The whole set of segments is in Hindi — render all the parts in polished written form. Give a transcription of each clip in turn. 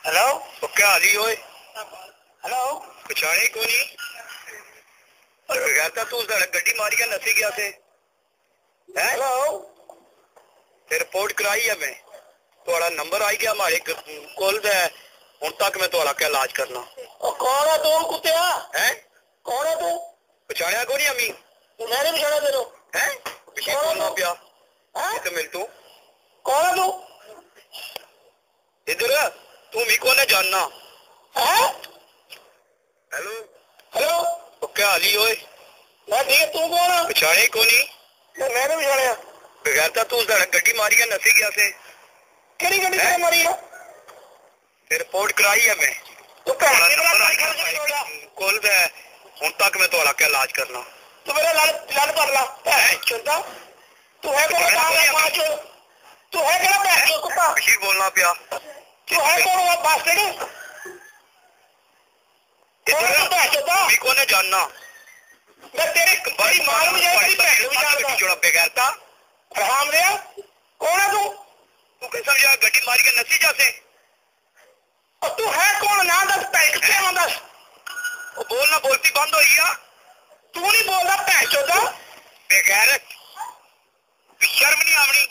हेलो तो क्या हाली होए? हेलो पछाणे को नहीं कहता तू गड्डी मारी है नसी गया से है। हेलो ते रिपोर्ट कराई है मैं थोड़ा नंबर आई गया हमारे कोल हूं तक मैं थोड़ा क्या इलाज करना। कौन है तू कुत्तिया है कौन है तू पछाणिया को नहीं अमी मैंने भी पछाड़ा तेरे है पिछले बोलना पिया तो मिल तू कौन है तू इधर तू मी को ने जानना है। हेलो हेलो तो क्या हाली होए? मैं ठीक है तू कौन है पछाणे को नहीं मैंने भी पछाड़ा कहता तू गड्डी मारी है नसी गया से केड़ी गड्डी तेरे मारी है ते रिपोर्ट कराई है मैं तू थोड़ा पैसे नंबर आई वाला गया कोल हूं तक मैं थोड़ा क्या इलाज करना। तू मेरा लड़ लड़ कर ला चुनता तू है कौन पाँच तू है केड़ा पैसे कुत्ता बशीर बोलना पिया तू है कौन वो बास्केट इधर मी को ने जानना मैं तेरे बड़ी मार में जाए तेरी भैन भी जानता जोड़ा बेगैरता हराम दिया कौन है तू तू कैसे समझा गड्डी मारी के नसी जासे और तू है कौन ना दस पैसे क्या ना दस वो बोलना बोलती बंद हो गया तू नहीं बोल रहा पैसे का बेगैरत शर्म नहीं आवनी।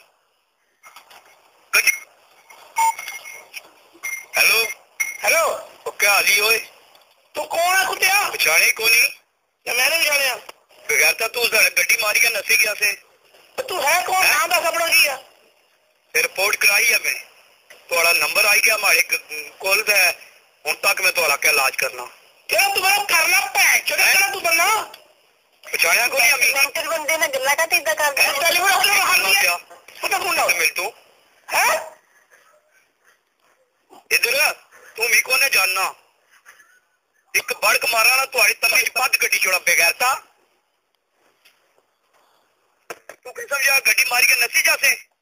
हेलो हेलो तो क्या हाली होए? तू कौन है कुत्तिया पछाणे को नहीं मैंने भी जाने बेगैरता तू गड्डी मारी के नसी गया से तू है कौन ना दस अपना किया रिपोर्ट कराई है मैं थोड़ा नंबर आई गया हमारे कोल हूं तक मैं थोड़ा क्या इलाज करना। क्या तू मेरा करना पैसे का तू बनना पछाणिया को नहीं अमी तेरे बंदे ने गल्ला का तीदा कर टेलीफोन अपने हाथ दिया पता कौन है मिल तू है इधर तू मी को ने जानना एक बड़क मारा ना तुम्हारी तमीज पद गड्डी जोड़ा बेगैरता तू कैसे समझा गड्डी मारी के नसी जासे